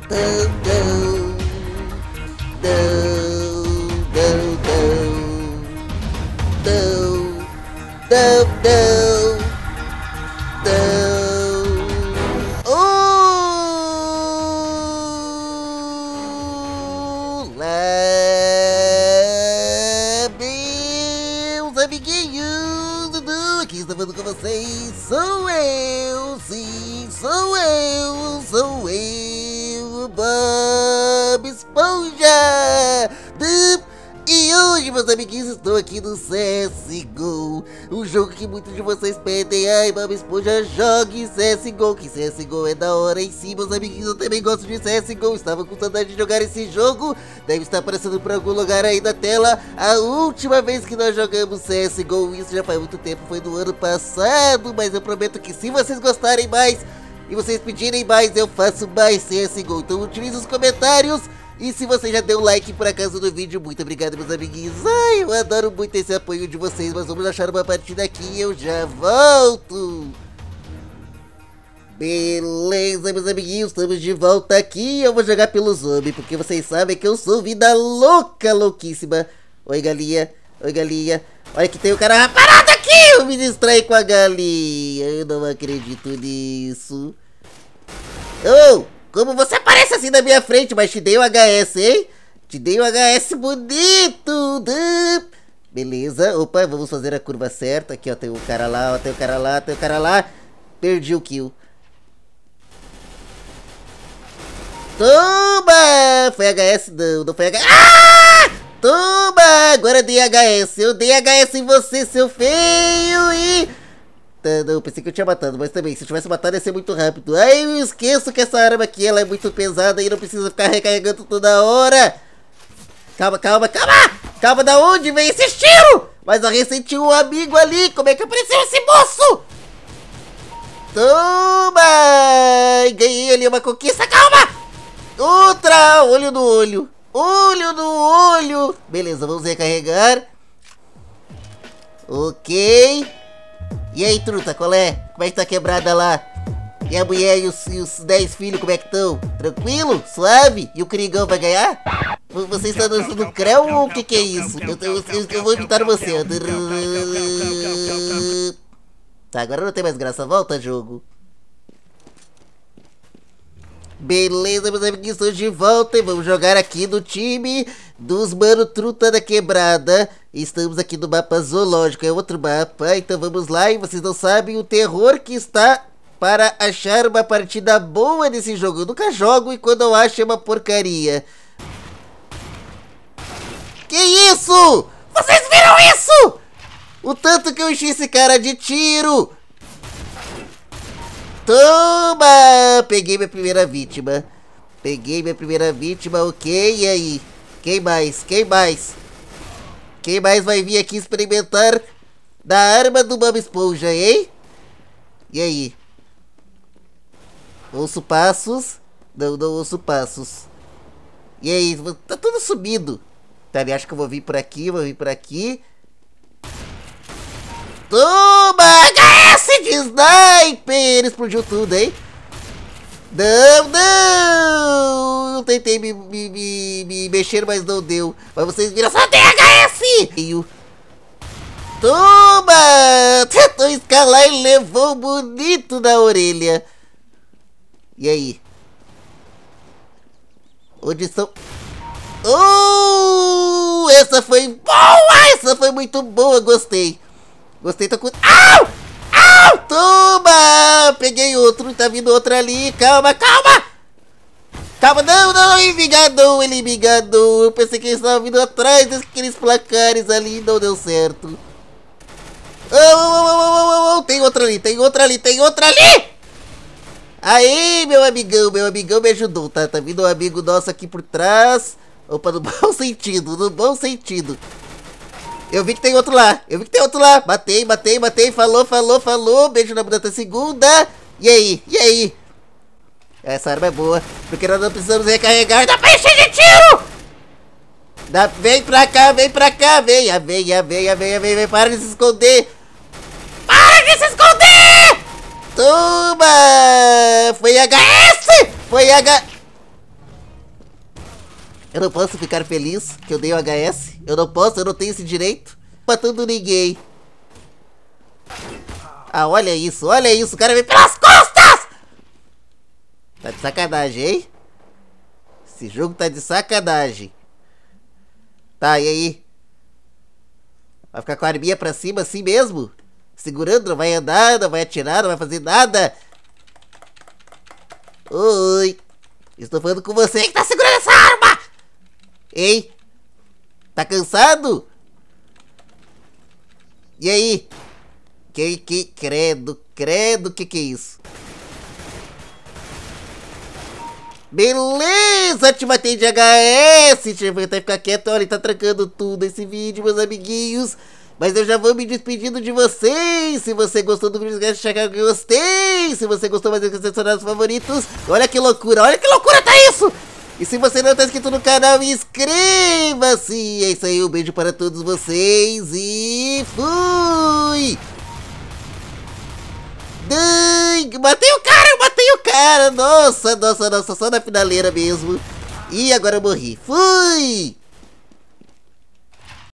Não, não. Não, não, não. Não, não, não. Olá, meus amiguinhos, Dudu, aqui está falando com vocês. Sou eu, sim, sou eu, Bob Esponja. E hoje, meus amiguinhos, estou aqui no CSGO, um jogo que muitos de vocês pedem. Ai, Bob Esponja, jogue CSGO, que CSGO é da hora em si, meus amiguinhos. Eu também gosto de CSGO, estava com saudade de jogar esse jogo. Deve estar aparecendo por algum lugar aí na tela a última vez que nós jogamos CSGO. Isso já faz muito tempo, foi no ano passado, mas eu prometo que se vocês gostarem mais e vocês pedirem mais, eu faço mais CSGO. Então utilize os comentários. E se você já deu like por acaso no vídeo, muito obrigado, meus amiguinhos. Ai, eu adoro muito esse apoio de vocês. Mas vamos achar uma partida aqui e eu já volto. Beleza, meus amiguinhos, estamos de volta aqui. Eu vou jogar pelo zombie, porque vocês sabem que eu sou vida louca, louquíssima. Oi, galinha. Oi, galinha. Olha que tem o cara parado aqui. Eu me distraí com a galinha. Eu não acredito nisso. Oh! Como você aparece assim na minha frente, mas te dei um HS, hein? Te dei um HS bonito. Beleza, opa, vamos fazer a curva certa. Aqui, ó, tem um cara lá, ó, tem um cara lá, tem um cara lá. Perdi o kill. Toma! Foi HS? Não, não foi HS. Ah! Toma! Agora dei HS. Eu dei HS em você, seu feio, e... Não, pensei que eu tinha matado, mas também, se eu tivesse matado ia ser muito rápido. Ai, eu esqueço que essa arma aqui, ela é muito pesada e não precisa ficar recarregando toda hora. Calma, calma, calma! Calma, da onde vem esse tiro? Mas eu ressenti um amigo ali, como é que apareceu esse moço? Toma! Ganhei ali uma conquista, calma! Outra! Olho no olho. Olho no olho. Beleza, vamos recarregar. Ok. E aí, truta, qual é? Como é que tá a quebrada lá? E a mulher e os 10 filhos, como é que estão? Tranquilo? Suave? E o Crigão vai ganhar? Você está dançando creu ou o que é isso? Eu vou imitar você. Tá, agora não tem mais graça. Volta, jogo. Beleza, meus amiguinhos, estou de volta e vamos jogar aqui no time dos mano truta da quebrada. Estamos aqui no mapa zoológico, é outro mapa, então vamos lá. E vocês não sabem o terror que está para achar uma partida boa nesse jogo. Eu nunca jogo e quando eu acho é uma porcaria. Que isso? Vocês viram isso? O tanto que eu enchi esse cara de tiro. Toma! Peguei minha primeira vítima. Peguei minha primeira vítima, ok. E aí? Quem mais? Quem mais? Quem mais vai vir aqui experimentar da arma do Bob Esponja, hein? E aí? Ouço passos. Não, não ouço passos. E aí? Tá tudo subindo. Tá, acho que eu vou vir por aqui, vou vir por aqui. Toma! HS de sniper! Explodiu tudo, hein? Não, não! Eu tentei me mexer, mas não deu. Mas vocês viram, só tem HS! Toma! Tentou escalar e levou bonito na orelha. E aí? Onde estão? Oh! Essa foi boa! Essa foi muito boa, gostei. Gostei, tô com... Au! Au! Toma! Peguei outro, tá vindo outro ali. Calma, calma! Calma, não, não, ele me enganou. Eu pensei que ele estava vindo atrás daqueles placares ali, não deu certo. Oh, tem outro ali, tem outro ali, tem outro ali! Aí, meu amigão me ajudou, tá? Tá vindo um amigo nosso aqui por trás. Opa, no bom sentido, no bom sentido. Eu vi que tem outro lá, Matei, falou. Beijo na bunda da segunda. E aí? Essa arma é boa, porque nós não precisamos recarregar. Dá pra encher de tiro! Vem pra cá, vem. Para de se esconder. Toma! Foi HS! Eu não posso ficar feliz que eu dei o HS. Eu não posso, eu não tenho esse direito. Matando ninguém. Ah, olha isso, o cara vem pelas costas! Tá de sacanagem, hein? Esse jogo tá de sacanagem. Tá, e aí? Vai ficar com a arminha pra cima assim mesmo? Segurando, não vai andar, não vai atirar, não vai fazer nada. Oi. Estou falando com você que tá segurando essa arma! Ei? Tá cansado? E aí? Credo, que é isso? Beleza, te matei de HS. Deixa eu até ficar quieto, olha, ele tá trancando tudo esse vídeo, meus amiguinhos. Mas eu já vou me despedindo de vocês. Se você gostou do vídeo, deixa eu que eu gostei. Se você gostou, mais que seus favoritos. Olha que loucura tá isso! E se você não tá inscrito no canal, inscreva-se. É isso aí, um beijo para todos vocês e fui! Matei o cara! Nossa, só na finaleira mesmo. E agora eu morri. Fui!